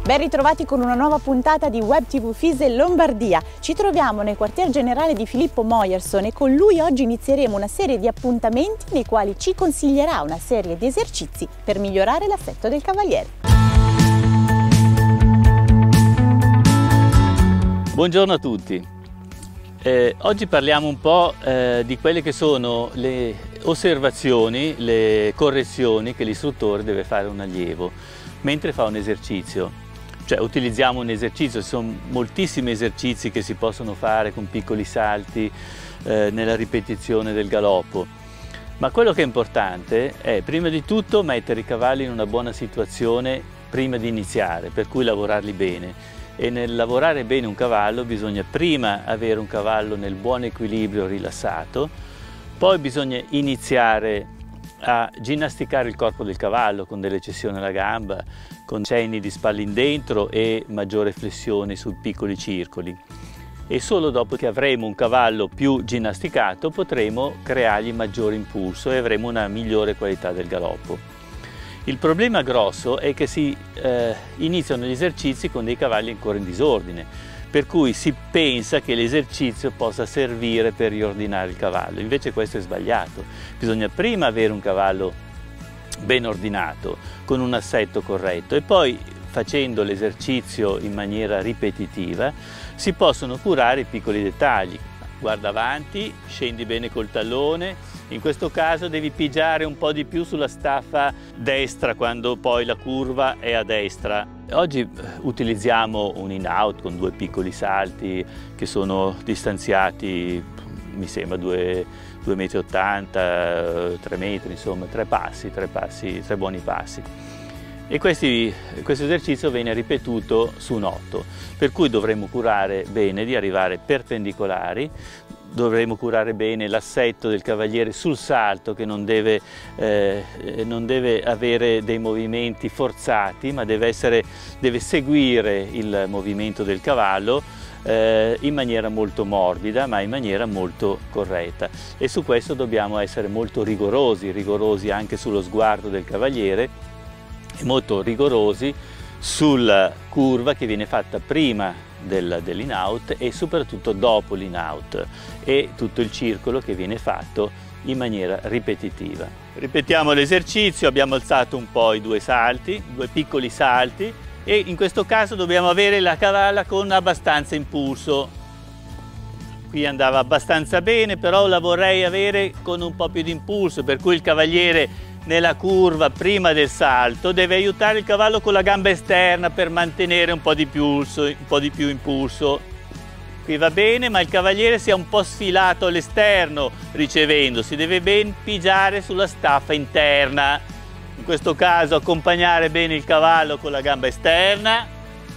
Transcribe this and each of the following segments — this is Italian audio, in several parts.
Ben ritrovati con una nuova puntata di Web TV Fise Lombardia. Ci troviamo nel quartier generale di Filippo Moyerson e con lui oggi inizieremo una serie di appuntamenti nei quali ci consiglierà una serie di esercizi per migliorare l'assetto del cavaliere. Buongiorno a tutti. Oggi parliamo un po' di quelle che sono le osservazioni, le correzioni che l'istruttore deve fare a un allievo mentre fa un esercizio. Cioè utilizziamo un esercizio, ci sono moltissimi esercizi che si possono fare con piccoli salti nella ripetizione del galoppo, ma quello che è importante è prima di tutto mettere i cavalli in una buona situazione prima di iniziare, per cui lavorarli bene. E nel lavorare bene un cavallo bisogna prima avere un cavallo nel buon equilibrio rilassato, poi bisogna iniziare a ginnasticare il corpo del cavallo con delle cessioni alla gamba, con cenni di spalle in dentro e maggiore flessione sui piccoli circoli. E solo dopo che avremo un cavallo più ginnasticato potremo creargli maggiore impulso e avremo una migliore qualità del galoppo. Il problema grosso è che si iniziano gli esercizi con dei cavalli ancora in disordine, per cui si pensa che l'esercizio possa servire per riordinare il cavallo, invece questo è sbagliato. Bisogna prima avere un cavallo ben ordinato, con un assetto corretto, e poi facendo l'esercizio in maniera ripetitiva si possono curare i piccoli dettagli. Guarda avanti, scendi bene col tallone, in questo caso devi pigiare un po' di più sulla staffa destra quando poi la curva è a destra. Oggi utilizziamo un in-out con due piccoli salti che sono distanziati, mi sembra 2,80 m, 3 metri, insomma tre buoni passi. E questo esercizio viene ripetuto su un 8, per cui dovremo curare bene di arrivare perpendicolari, dovremo curare bene l'assetto del cavaliere sul salto, che non deve avere dei movimenti forzati, ma deve seguire il movimento del cavallo in maniera molto morbida, ma in maniera molto corretta. E su questo dobbiamo essere molto rigorosi anche sullo sguardo del cavaliere, e molto rigorosi sulla curva che viene fatta prima dell'in-out e soprattutto dopo l'in-out, e tutto il circolo che viene fatto in maniera ripetitiva. Ripetiamo l'esercizio, abbiamo alzato un po' i due piccoli salti, e in questo caso dobbiamo avere la cavalla con abbastanza impulso. Qui andava abbastanza bene, però la vorrei avere con un po' più di impulso, per cui il cavaliere nella curva prima del salto deve aiutare il cavallo con la gamba esterna per mantenere un po' di più impulso. Qui va bene, ma il cavaliere si è un po' sfilato all'esterno ricevendo, si deve ben pigiare sulla staffa interna. In questo caso accompagnare bene il cavallo con la gamba esterna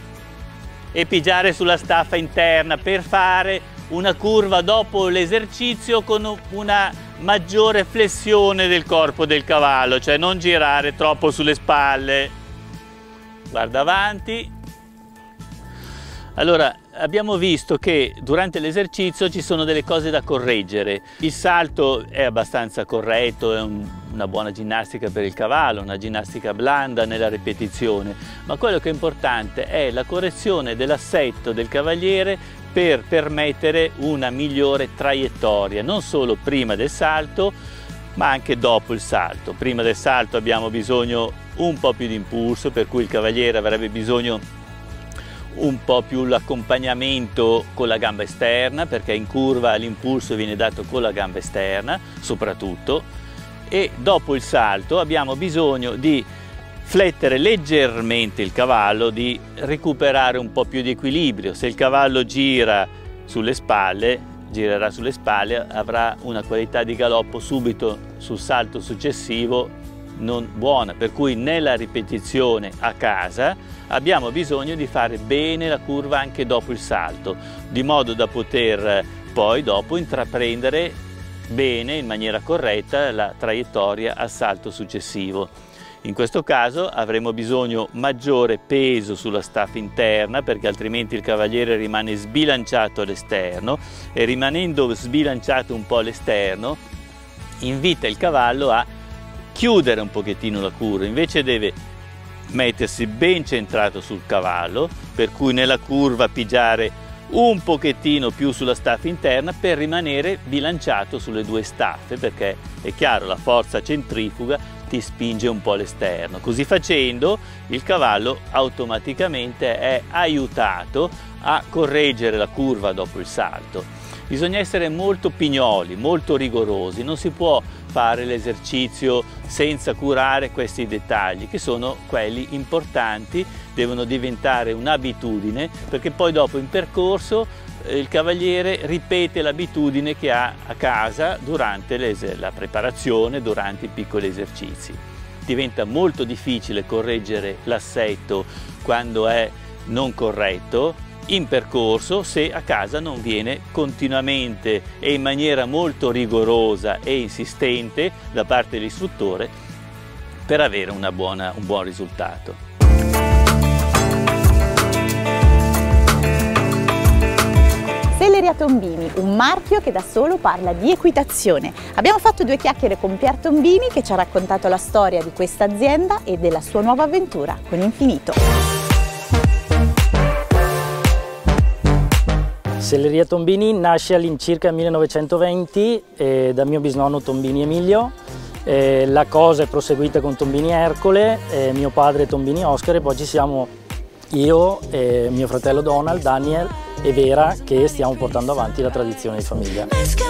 e pigiare sulla staffa interna per fare una curva dopo l'esercizio con una maggiore flessione del corpo del cavallo, cioè non girare troppo sulle spalle. Guarda avanti. Allora, abbiamo visto che durante l'esercizio ci sono delle cose da correggere. Il salto è abbastanza corretto, è una buona ginnastica per il cavallo, una ginnastica blanda nella ripetizione, ma quello che è importante è la correzione dell'assetto del cavaliere per permettere una migliore traiettoria, non solo prima del salto, ma anche dopo il salto. Prima del salto abbiamo bisogno un po' più di impulso, per cui il cavaliere avrebbe bisogno un po' più l'accompagnamento con la gamba esterna, perché in curva l'impulso viene dato con la gamba esterna soprattutto, e dopo il salto abbiamo bisogno di flettere leggermente il cavallo, di recuperare un po' più di equilibrio. Se il cavallo girerà sulle spalle, avrà una qualità di galoppo subito sul salto successivo non buona, per cui nella ripetizione a casa abbiamo bisogno di fare bene la curva anche dopo il salto, di modo da poter poi dopo intraprendere bene, in maniera corretta, la traiettoria al salto successivo. In questo caso avremo bisogno maggiore peso sulla staffa interna, perché altrimenti il cavaliere rimane sbilanciato all'esterno, e rimanendo sbilanciato un po' all'esterno invita il cavallo a chiudere un pochettino la curva, invece deve mettersi ben centrato sul cavallo, per cui nella curva pigiare un pochettino più sulla staffa interna per rimanere bilanciato sulle due staffe, perché è chiaro, la forza centrifuga ti spinge un po' all'esterno. Così facendo il cavallo automaticamente è aiutato a correggere la curva dopo il salto. Bisogna essere molto pignoli, molto rigorosi, non si può fare l'esercizio senza curare questi dettagli, che sono quelli importanti, devono diventare un'abitudine, perché poi dopo in percorso il cavaliere ripete l'abitudine che ha a casa durante la preparazione, durante i piccoli esercizi. Diventa molto difficile correggere l'assetto quando è non corretto in percorso se a casa non viene continuamente e in maniera molto rigorosa e insistente da parte dell'istruttore per avere un buon risultato. Selleria Tombini, un marchio che da solo parla di equitazione. Abbiamo fatto due chiacchiere con Pier Tombini, che ci ha raccontato la storia di questa azienda e della sua nuova avventura con Infinito. Selleria Tombini nasce all'incirca 1920 da mio bisnonno Tombini Emilio. La cosa è proseguita con Tombini Ercole, mio padre Tombini Oscar, e poi ci siamo io, mio fratello Donald, Daniel e Vera, che stiamo portando avanti la tradizione di famiglia.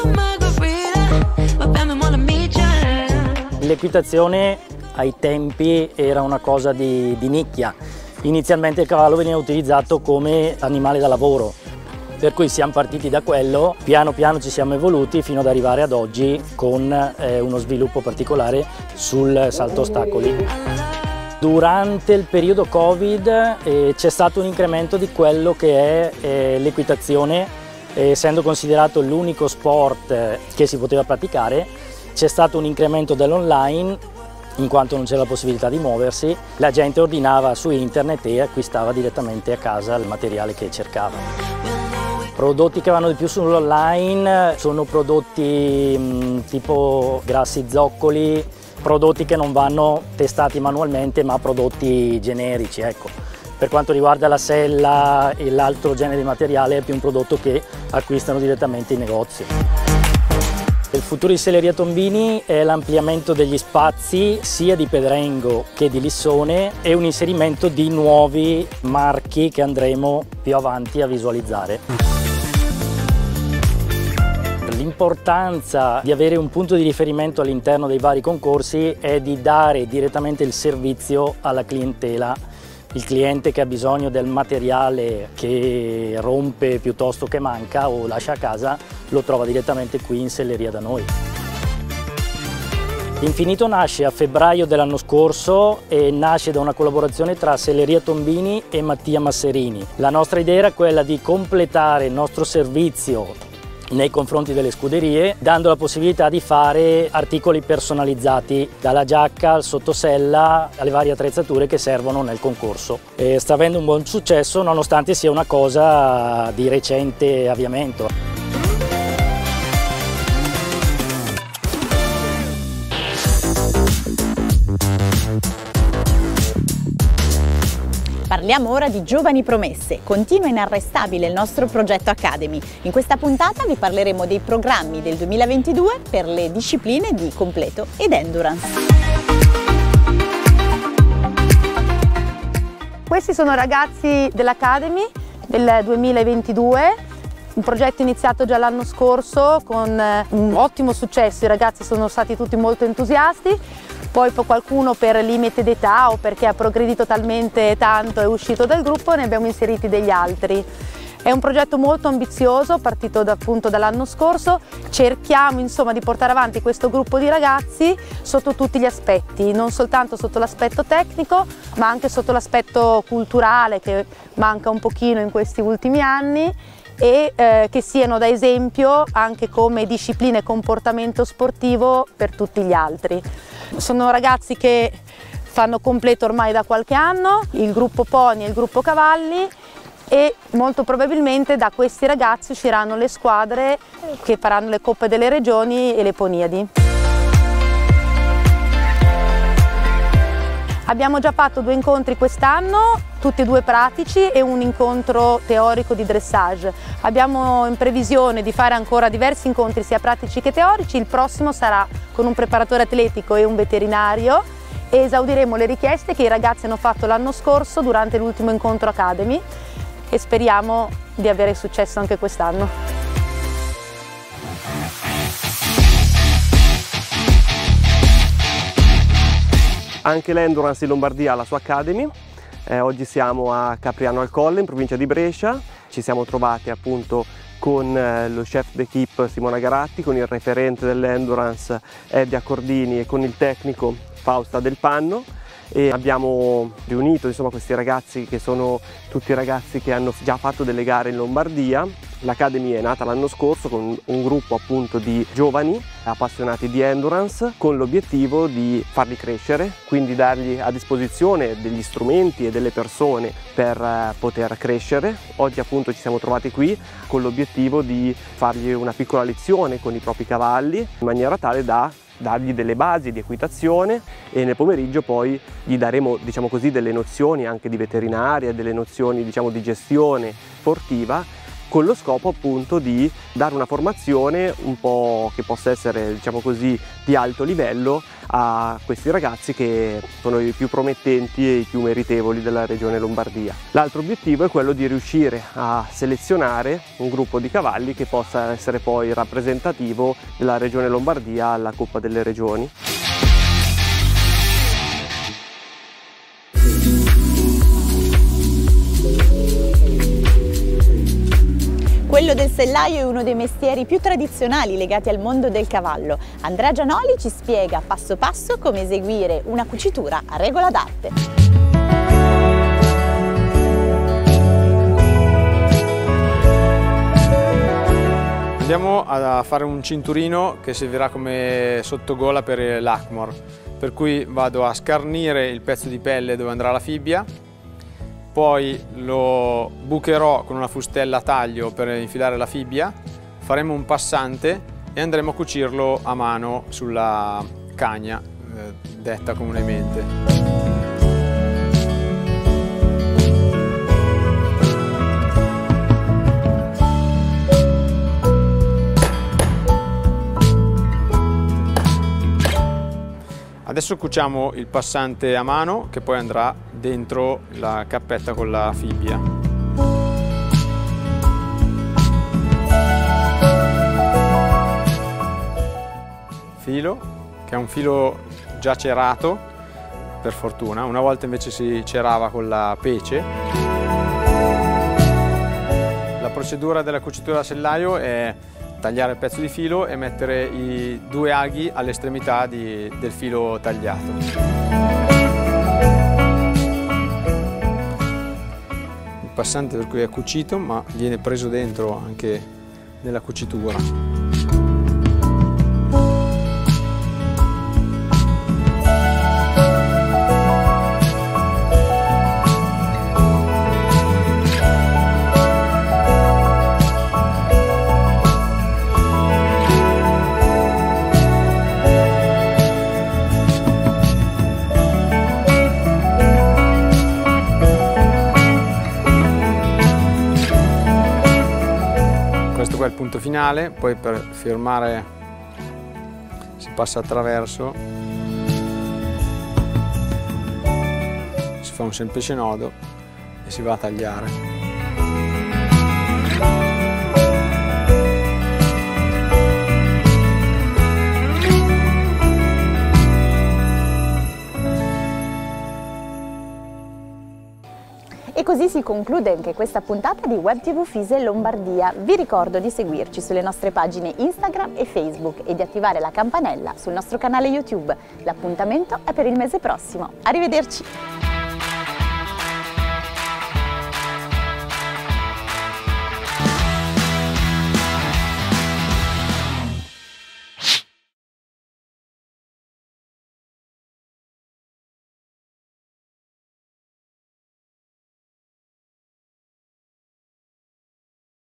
L'equitazione ai tempi era una cosa di nicchia. Inizialmente il cavallo veniva utilizzato come animale da lavoro, per cui siamo partiti da quello, piano piano ci siamo evoluti fino ad arrivare ad oggi con uno sviluppo particolare sul salto ostacoli. Durante il periodo Covid c'è stato un incremento di quello che è l'equitazione, essendo considerato l'unico sport che si poteva praticare. C'è stato un incremento dell'online, in quanto non c'era la possibilità di muoversi, la gente ordinava su internet e acquistava direttamente a casa il materiale che cercava. Prodotti che vanno di più sull'online sono prodotti tipo grassi zoccoli, prodotti che non vanno testati manualmente ma prodotti generici, ecco. Per quanto riguarda la sella e l'altro genere di materiale è più un prodotto che acquistano direttamente i negozi. Il futuro di Selleria Tombini è l'ampliamento degli spazi sia di Pedrengo che di Lissone e un inserimento di nuovi marchi che andremo più avanti a visualizzare. L'importanza di avere un punto di riferimento all'interno dei vari concorsi è di dare direttamente il servizio alla clientela. Il cliente che ha bisogno del materiale che rompe piuttosto che manca o lascia a casa lo trova direttamente qui in Selleria da noi. Infinito nasce a febbraio dell'anno scorso e nasce da una collaborazione tra Selleria Tombini e Mattia Masserini. La nostra idea era quella di completare il nostro servizio nei confronti delle scuderie, dando la possibilità di fare articoli personalizzati, dalla giacca al sottosella alle varie attrezzature che servono nel concorso. Sta avendo un buon successo nonostante sia una cosa di recente avviamento. Parliamo ora di Giovani Promesse. Continua inarrestabile il nostro progetto Academy. In questa puntata vi parleremo dei programmi del 2022 per le discipline di completo ed endurance. Questi sono ragazzi dell'Academy del 2022, un progetto iniziato già l'anno scorso con un ottimo successo. I ragazzi sono stati tutti molto entusiasti. Poi qualcuno per limite d'età o perché ha progredito talmente tanto è uscito dal gruppo, ne abbiamo inseriti degli altri. È un progetto molto ambizioso, partito appunto dall'anno scorso. Cerchiamo insomma di portare avanti questo gruppo di ragazzi sotto tutti gli aspetti, non soltanto sotto l'aspetto tecnico ma anche sotto l'aspetto culturale che manca un pochino in questi ultimi anni, e che siano da esempio anche come discipline e comportamento sportivo per tutti gli altri. Sono ragazzi che fanno completo ormai da qualche anno, il gruppo pony e il gruppo cavalli, e molto probabilmente da questi ragazzi usciranno le squadre che faranno le Coppe delle Regioni e le Poniadi. Abbiamo già fatto 2 incontri quest'anno, tutti e 2 pratici e un incontro teorico di dressage. Abbiamo in previsione di fare ancora diversi incontri sia pratici che teorici. Il prossimo sarà con un preparatore atletico e un veterinario e esaudiremo le richieste che i ragazzi hanno fatto l'anno scorso durante l'ultimo incontro Academy e speriamo di avere successo anche quest'anno. Anche l'Endurance in Lombardia ha la sua Academy. Oggi siamo a Capriano al Colle, in provincia di Brescia. Ci siamo trovati appunto con lo chef d'équipe Simona Garatti, con il referente dell'Endurance Eddie Accordini e con il tecnico Fausta Del Panno. E abbiamo riunito insomma questi ragazzi che sono tutti ragazzi che hanno già fatto delle gare in Lombardia. L'Academy è nata l'anno scorso con un gruppo appunto di giovani appassionati di endurance con l'obiettivo di farli crescere, quindi dargli a disposizione degli strumenti e delle persone per poter crescere. Oggi appunto ci siamo trovati qui con l'obiettivo di fargli una piccola lezione con i propri cavalli in maniera tale da dargli delle basi di equitazione e nel pomeriggio poi gli daremo, diciamo così, delle nozioni anche di veterinaria, delle nozioni, diciamo, di gestione sportiva, con lo scopo appunto di dare una formazione un po' che possa essere, diciamo così, di alto livello a questi ragazzi che sono i più promettenti e i più meritevoli della regione Lombardia. L'altro obiettivo è quello di riuscire a selezionare un gruppo di cavalli che possa essere poi rappresentativo della regione Lombardia alla Coppa delle Regioni. Quello del sellaio è uno dei mestieri più tradizionali legati al mondo del cavallo. Andrea Gianoli ci spiega passo passo come eseguire una cucitura a regola d'arte. Andiamo a fare un cinturino che servirà come sottogola per l'Acmor, per cui vado a scarnire il pezzo di pelle dove andrà la fibbia. Poi lo bucherò con una fustella a taglio per infilare la fibbia, faremo un passante e andremo a cucirlo a mano sulla cagna, detta comunemente. Adesso cuciamo il passante a mano che poi andrà dentro la cappetta con la fibbia. Filo, che è un filo già cerato, per fortuna. Una volta invece si cerava con la pece. La procedura della cucitura a sellaio è tagliare il pezzo di filo e mettere i 2 aghi all'estremità del filo tagliato. Il passante per cui è cucito, ma viene preso dentro anche nella cucitura. Questo qua è il punto finale, poi per firmare si passa attraverso, si fa un semplice nodo e si va a tagliare. E così si conclude anche questa puntata di WebTV FISE Lombardia. Vi ricordo di seguirci sulle nostre pagine Instagram e Facebook e di attivare la campanella sul nostro canale YouTube. L'appuntamento è per il mese prossimo. Arrivederci!